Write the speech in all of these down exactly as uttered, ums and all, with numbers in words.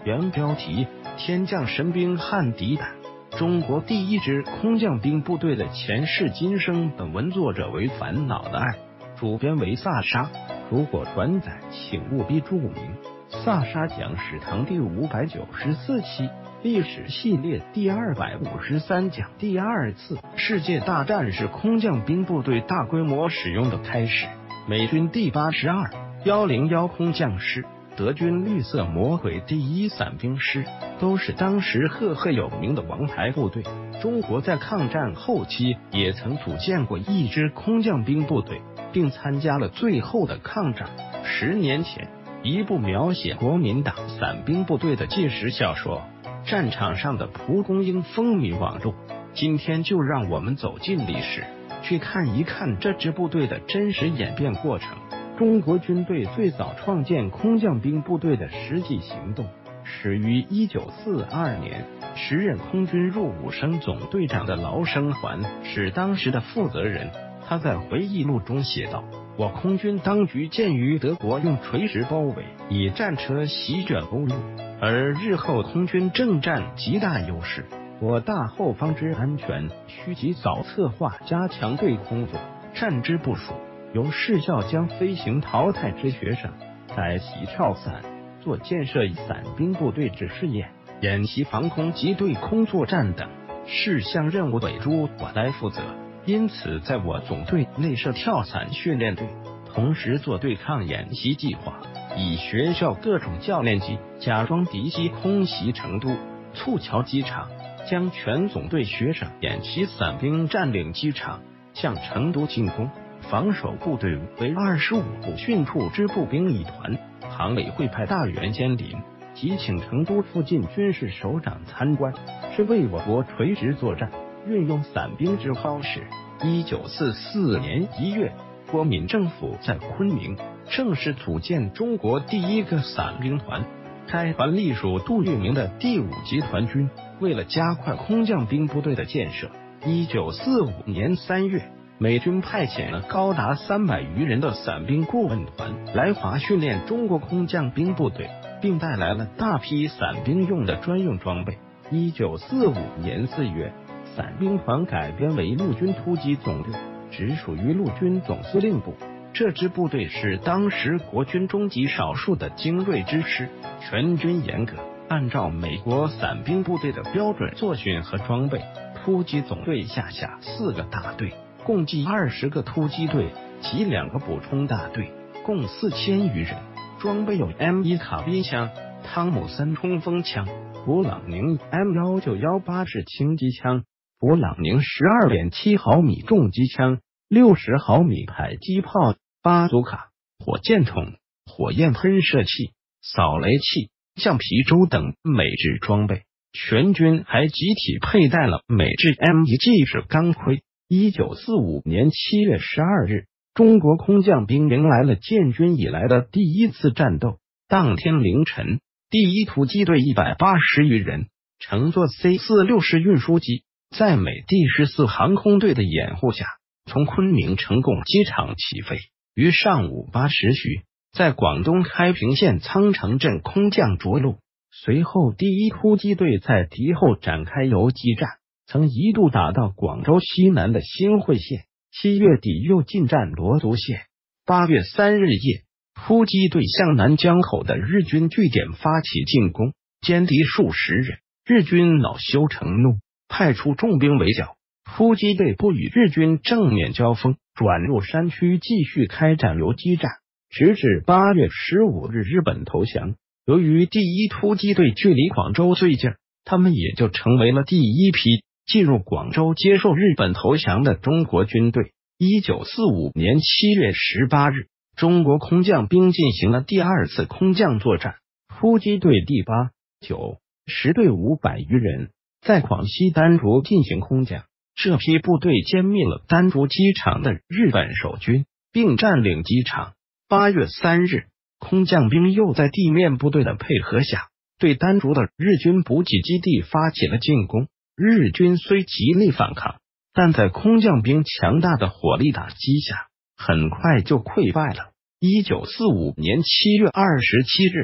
原标题：天降神兵汉敌胆，中国第一支空降兵部队的前世今生。本文作者为烦恼的爱，主编为萨沙。如果转载，请务必注明。萨沙讲史堂第五百九十四期，历史系列第二百五十三讲。第二次世界大战是空降兵部队大规模使用的开始。美军第八十二、一零一空降师，德军绿色魔鬼第一伞兵师，都是当时赫赫有名的王牌部队。中国在抗战后期也曾组建过一支空降兵部队，并参加了最后的抗战。十年前，一部描写国民党伞兵部队的纪实小说《战场上的蒲公英》风靡网络。今天就让我们走进历史，去看一看这支部队的真实演变过程。中国军队最早创建空降兵部队的实际行动始于一九四二年，时任空军入伍生总队长的劳生环是当时的负责人。他在回忆录中写道：我空军当局鉴于德国用垂直包围，以战车席卷欧陆，而日后空军政战极大优势，我大后方之安全需及早策划加强对空作战之部署，由士校将飞行淘汰之学生在习跳伞，做建设以伞兵部队之试验、演习防空及对空作战等事项任务委诸我来负责。因此在我总队内设跳伞训练队，同时做对抗演习计划，以学校各种教练机假装敌机空袭成都、簇桥机场，将全总队学生演习伞兵占领机场，向成都进攻。防守部队为二十五部训处之步兵一团，行委会派大员监临，即请成都附近军事首长参观，是为我国垂直作战运用伞兵之好使。一九四四年一月，国民政府在昆明正式组建中国第一个伞兵团，该团隶属杜聿明的第五集团军。为了加快空降兵部队的建设，一九四五年三月，美军派遣了高达三百余人的伞兵顾问团来华训练中国空降兵部队，并带来了大批伞兵用的专用装备。一九四五年四月，伞兵团改编为陆军突击总队，直属于陆军总司令部。这支部队是当时国军中极少数的精锐之师，全军严格按照美国伞兵部队的标准作训和装备。突击总队下辖四个大队，共计二十个突击队及两个补充大队，共四千余人。装备有 M 一 卡宾枪、汤姆森冲锋枪、勃朗宁 M 一九一八式轻机枪、勃朗宁 十二点七毫米重机枪、六十毫米迫击炮、巴祖卡、火箭筒、火焰喷射器、扫雷器、橡皮舟等美制装备。全军还集体佩戴了美制 M 一 G 式钢盔。一九四五年七月十二日，中国空降兵迎来了建军以来的第一次战斗。当天凌晨，第一突击队一百八十余人乘坐 C 四十六式运输机，在美第十四航空队的掩护下，从昆明成贡机场起飞，于上午八时许在广东开平县苍城镇空降着陆。随后第一突击队在敌后展开游击战，曾一度打到广州西南的新会县，七月底又进占罗族县。八月三日夜，突击队向南江口的日军据点发起进攻，歼敌数十人。日军恼羞成怒，派出重兵围剿。突击队不与日军正面交锋，转入山区继续开展游击战，直至八月十五日日本投降。由于第一突击队距离广州最近，他们也就成为了第一批进入广州接受日本投降的中国军队。一九四五年七月十八日，中国空降兵进行了第二次空降作战。突击队第八、九、十队五百余人在广西丹竹进行空降，这批部队歼灭了丹竹机场的日本守军，并占领机场。八月三日，空降兵又在地面部队的配合下，对丹竹的日军补给基地发起了进攻。日军虽极力反抗，但在空降兵强大的火力打击下，很快就溃败了。一九四五年七月二十七日，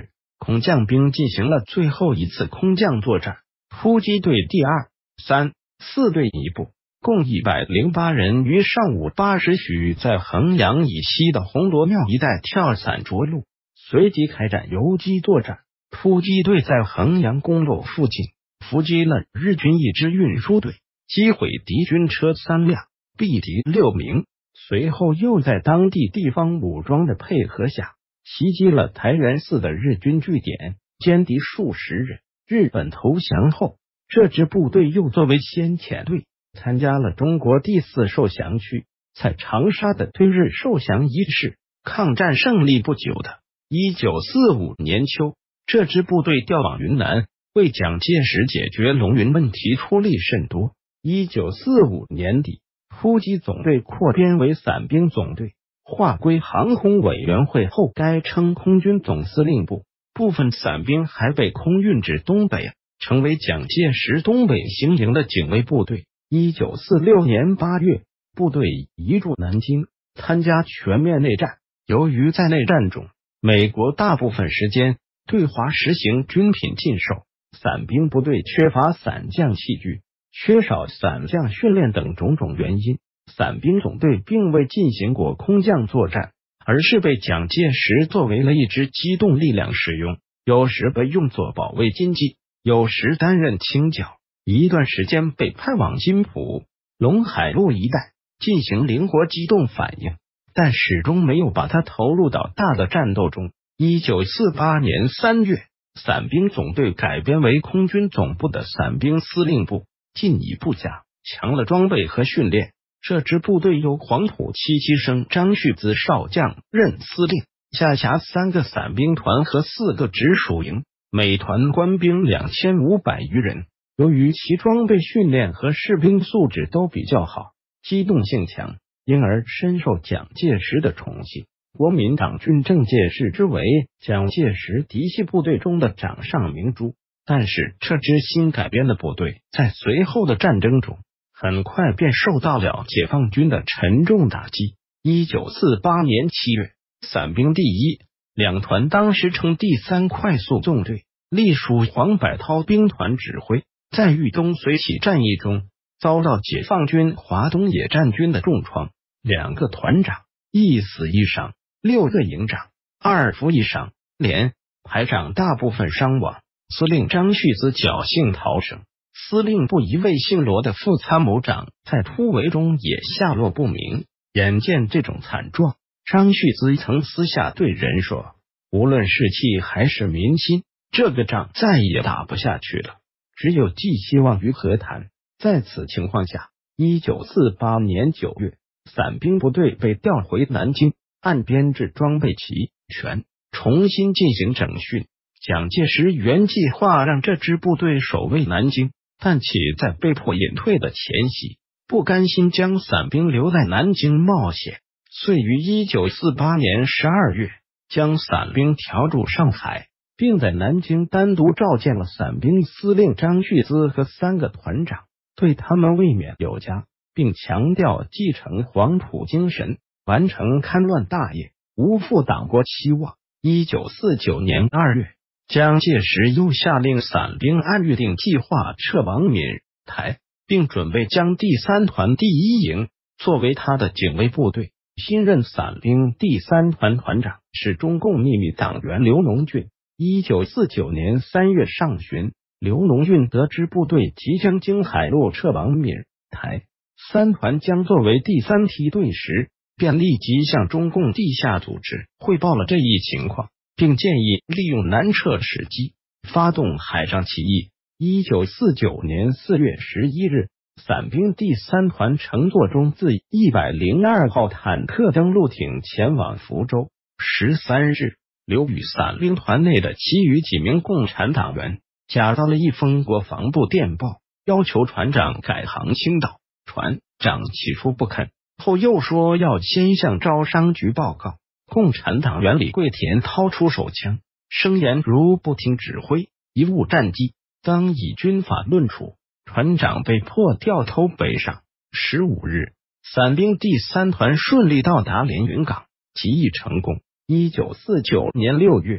空降兵进行了最后一次空降作战。突击队第二、三、四队一部，共一百零八人于上午八时许在衡阳以西的红螺庙一带跳伞着陆，随即开展游击作战。突击队在衡阳公路附近伏击了日军一支运输队，击毁敌军车三辆，毙敌六名。随后又在当地地方武装的配合下，袭击了台原寺的日军据点，歼敌数十人。日本投降后，这支部队又作为先遣队参加了中国第四受降区在长沙的对日受降仪式。抗战胜利不久的一九四五年秋，这支部队调往云南，为蒋介石解决龙云问题出力甚多。一九四五年底，突击总队扩编为伞兵总队，划归航空委员会后该称空军总司令部。部分伞兵还被空运至东北，成为蒋介石东北行营的警卫部队。一九四六年八月，部队移驻南京，参加全面内战。由于在内战中，美国大部分时间对华实行军品禁售，伞兵部队缺乏伞降器具，缺少伞降训练等种种原因，伞兵总队并未进行过空降作战，而是被蒋介石作为了一支机动力量使用，有时被用作保卫金鸡，有时担任清剿。一段时间被派往金浦、陇海路一带进行灵活机动反应，但始终没有把它投入到大的战斗中。一九四八年三月，伞兵总队改编为空军总部的伞兵司令部，进一步加强了装备和训练。这支部队由黄埔七期生张旭滋少将任司令，下辖三个伞兵团和四个直属营，每团官兵两千五百余人。由于其装备训练和士兵素质都比较好，机动性强，因而深受蒋介石的宠幸。国民党军政界视之为蒋介石嫡系部队中的掌上明珠。但是这支新改编的部队在随后的战争中很快便受到了解放军的沉重打击。一九四八年七月，伞兵第一、两团当时称第三快速纵队，隶属黄百韬兵团指挥，在豫东绥起战役中遭到解放军华东野战军的重创，两个团长一死一伤，六个营长二负一伤，连排长大部分伤亡。司令张旭滋侥幸逃生，司令部一位姓罗的副参谋长在突围中也下落不明。眼见这种惨状，张旭滋曾私下对人说，无论士气还是民心，这个仗再也打不下去了，只有寄希望于和谈。在此情况下，一九四八年九月，伞兵部队被调回南京，按编制装备齐全，重新进行整训。蒋介石原计划让这支部队守卫南京，但其在被迫隐退的前夕，不甘心将伞兵留在南京冒险，遂于一九四八年十二月将伞兵调驻上海，并在南京单独召见了伞兵司令张旭滋和三个团长，对他们卫冕有加，并强调继承黄埔精神，完成戡乱大业，无负党国期望。一九四九年二月，蒋介石又下令伞兵按预定计划撤往闽台，并准备将第三团第一营作为他的警卫部队。新任伞兵第三团团长是中共秘密党员刘农俊。一九四九年三月上旬，刘农俊得知部队即将经海路撤往闽台，三团将作为第三梯队时，便立即向中共地下组织汇报了这一情况，并建议利用南撤时机发动海上起义。一九四九年四月十一日，伞兵第三团乘坐中自一百零二号坦克登陆艇前往福州。十三日，刘与伞兵团内的其余几名共产党员夹到了一封国防部电报，要求船长改行青岛。船长起初不肯，后又说要先向招商局报告。共产党员李桂田掏出手枪，声言如不听指挥，贻误战机，当以军法论处。船长被迫掉头北上。十五日，伞兵第三团顺利到达连云港，起义成功。一九四九年六月，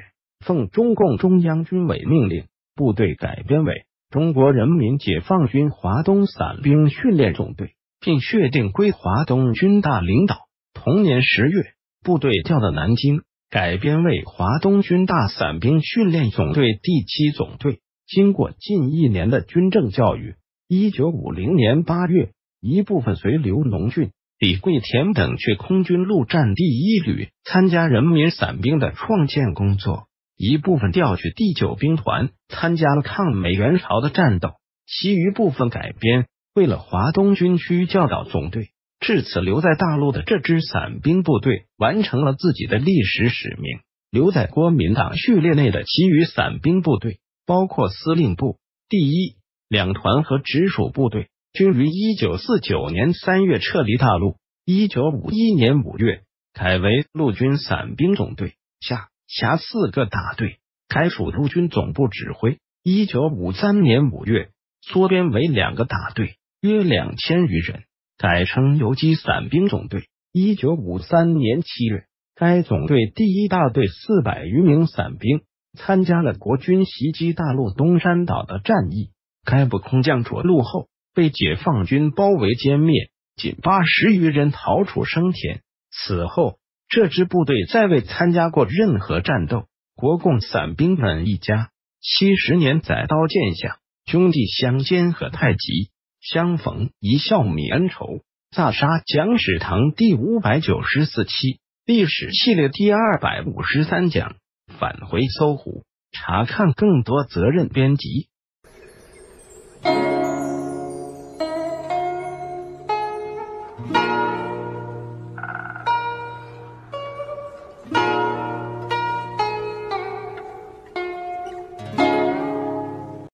奉中共中央军委命令，部队改编为中国人民解放军华东伞兵训练总队，并确定归华东军大领导。同年十月，部队调到南京，改编为华东军大伞兵训练总队第七总队。经过近一年的军政教育，一九五零年八月，一部分随刘龙俊、李桂田等去空军陆战第一旅参加人民伞兵的创建工作，一部分调去第九兵团参加了抗美援朝的战斗，其余部分改编为了华东军区教导总队。至此，留在大陆的这支伞兵部队完成了自己的历史使命。留在国民党序列内的其余伞兵部队，包括司令部、第一、两团和直属部队，均于一九四九年三月撤离大陆。一九五一年五月，改为陆军伞兵总队，下辖四个大队，开属陆军总部指挥。一九五三年五月，缩编为两个大队，约两千余人，改称游击伞兵总队。一九五三年七月，该总队第一大队四百余名伞兵参加了国军袭击大陆东山岛的战役。该部空降着陆后，被解放军包围歼灭，仅八十余人逃出生田。此后，这支部队再未参加过任何战斗。国共伞兵们一家七十年载刀剑下，兄弟相煎何太急，相逢一笑泯恩仇。萨沙讲史堂第五百九十四期，历史系列第二百五十三讲，返回搜狐，查看更多责任编辑。